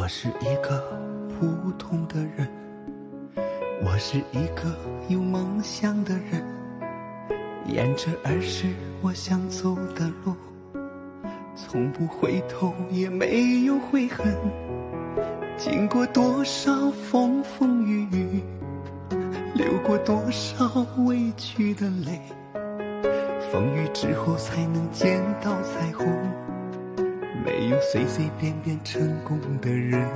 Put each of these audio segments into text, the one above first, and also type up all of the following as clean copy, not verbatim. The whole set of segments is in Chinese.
我是一个普通的人，我是一个有梦想的人，沿着儿时我想走的路，从不回头也没有悔恨，经过多少风风雨雨，流过多少委屈的泪，风雨之后才能见到彩虹，没有随随便便成功的人。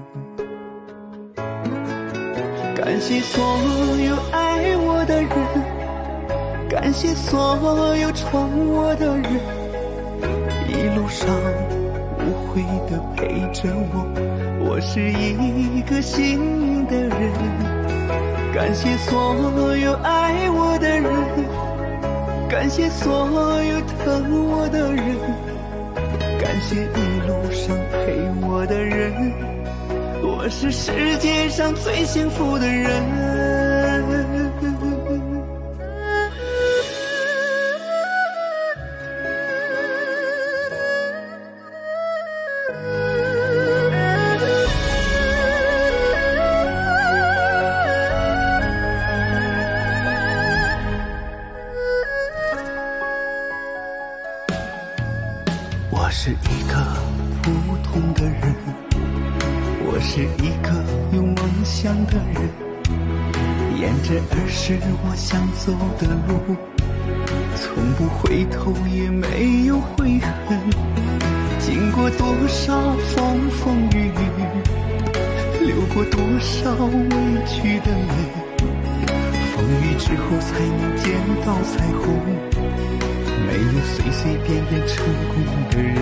感谢所有爱我的人，感谢所有宠我的人，一路上无悔地陪着我，我是一个幸运的人。感谢所有爱我的人，感谢所有疼我的人，感谢一路上陪我的人，我是世界上最幸福的人。我是一个普通的人，我是一个有梦想的人，沿着儿时我想走的路，从不回头也没有悔恨，经过多少风风雨雨，流过多少委屈的泪，风雨之后才能见到彩虹，没有随随便便成功的人。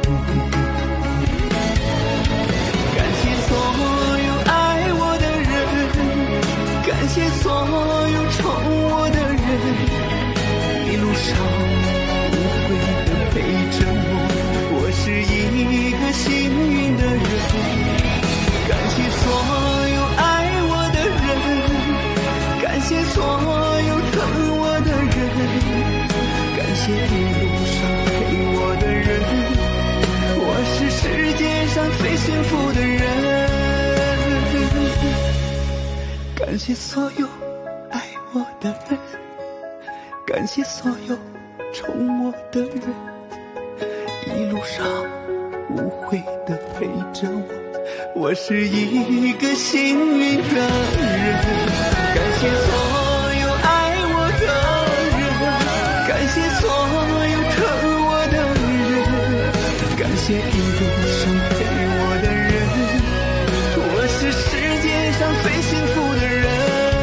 感谢所有爱我的人，感谢所有宠我的人，一路上无悔地陪着我，我是一个幸运的人。感谢所有爱我的人，感谢所有疼我的人，感谢一路上陪我的人，我是世界上最幸福的人。感谢所有爱我的人，感谢所有宠我的人，一路上无悔地陪着我，我是一个幸运的人。感谢所有爱我的人，感谢所有疼我的人，感谢一路上陪我的人，我是世界上最幸福的人。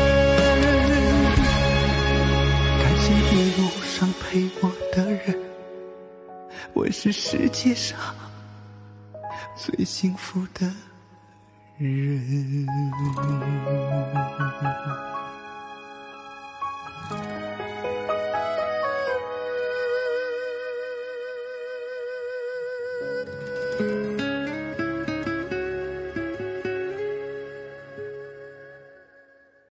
感谢一路上陪我的人，我是世界上最幸福的人。